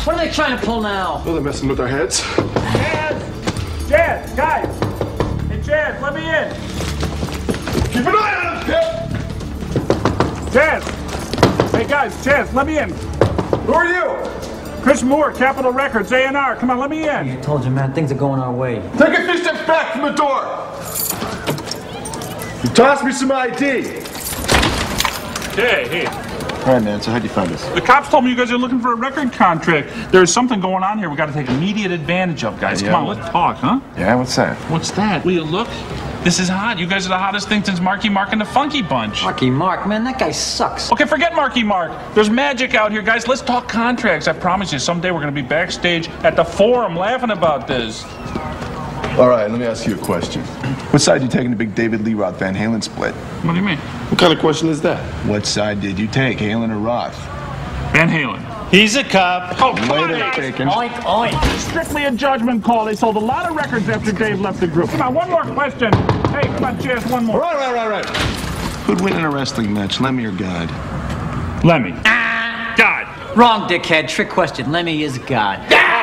What are they trying to pull now? Well, they're messing with our heads. Chaz, guys! Hey, Chaz, let me in! Keep an eye on him, Pip! Chaz! Hey, guys, Chaz, let me in! Who are you? Chris Moore, Capitol Records, A&R. Come on, let me in! I told you, man, things are going our way. Take a few steps back from the door! You toss me some ID! Hey. All right, man, so how'd you find us? The cops told me you guys are looking for a record contract. There's something going on here we got to take immediate advantage of, guys. Yeah. Come on, let's talk, huh? Yeah, what's that? What's that? Will you look? This is hot. You guys are the hottest thing since Marky Mark and the Funky Bunch. Marky Mark, man, that guy sucks. Okay, forget Marky Mark. There's magic out here, guys. Let's talk contracts. I promise you, someday we're going to be backstage at the Forum laughing about this. All right, let me ask you a question. What side you taking the big David Lee Roth Van Halen split? What do you mean? What kind of question is that? What side did you take, Halen or Roth? Van Halen. He's a cop. Oh, come on, Later, guys. Bacon. Oink, oink. Strictly a judgment call. They sold a lot of records after Dave left the group. Come on, one more question. Hey, come on, Chaz, one more. Right. Who'd win in a wrestling match, Lemmy or God? Lemmy. God. Wrong, dickhead. Trick question. Lemmy is God.